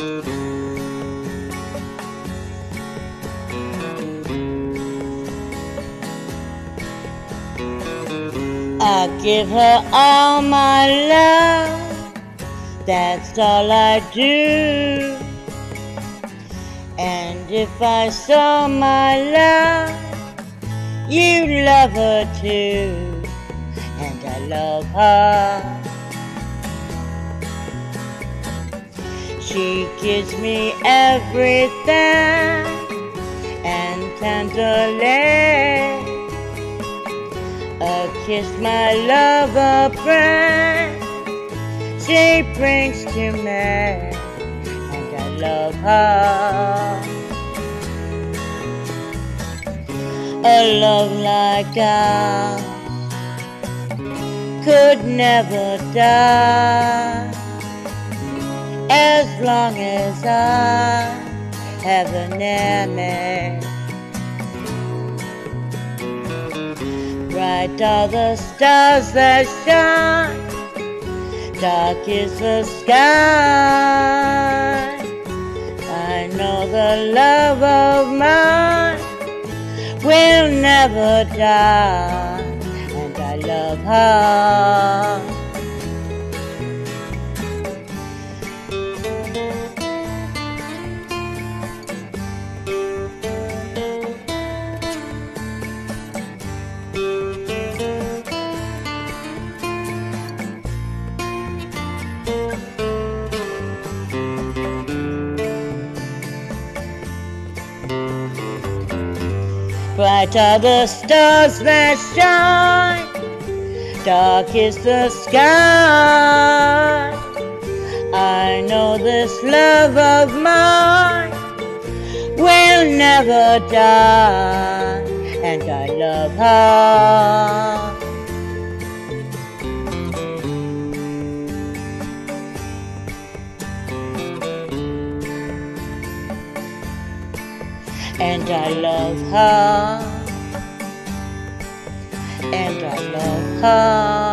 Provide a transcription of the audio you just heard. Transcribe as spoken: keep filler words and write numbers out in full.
I give her all my love, that's all I do. And if I saw my love, you love her too. And I love her. She gives me everything and tenderly. A kiss, my love, a prayer, she brings to me, and I love her. A love like ours could never die, as long as I have an enemy. Bright are the stars that shine, dark is the sky. I know the love of mine will never die, and I love her. Bright are the stars that shine, dark is the sky. I know this love of mine will never die, and I love her. And I love her, and I love her.